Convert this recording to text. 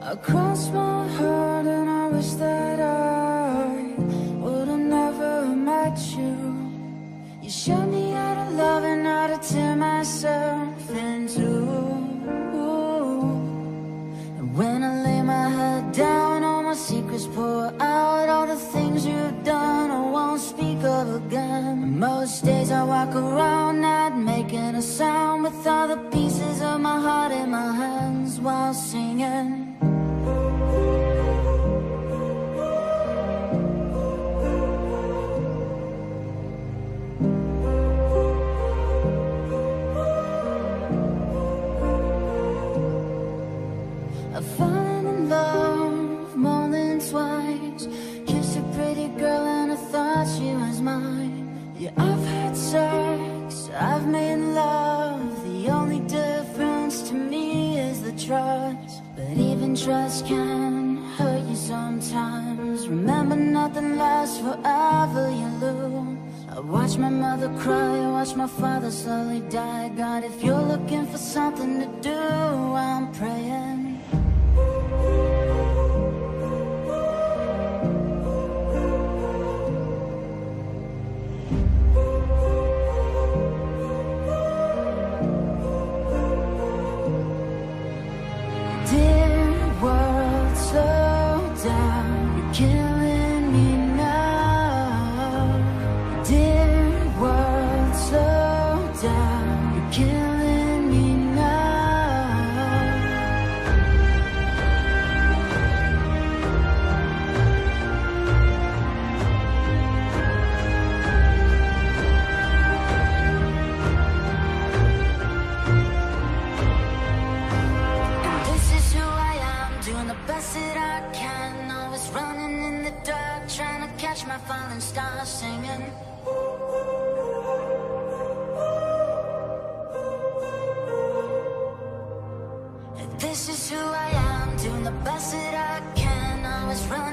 I cross my heart and I wish that I would've never met you. You showed me how to love and how to tear myself into. And when I lay my head down, all my secrets pour out. All the things you've done I won't speak of again. Most days I walk around not making a sound, with all the pieces of my heart in my hands while singing. I've fallen in love more than twice. Kissed a pretty girl and I thought she was mine. Yeah, I've had sex, I've made love. The only difference to me is the trust. But even trust can hurt you sometimes. Remember, nothing lasts forever, you lose. I watched my mother cry, I watched my father slowly die. God, if you're looking for something to do, I'm praying. Killing me now. Dear world, slow down. You're killing me now. And this is who I am, doing the best that I can. Running in the dark, trying to catch my falling stars, singing. And this is who I am, doing the best that I can. Always running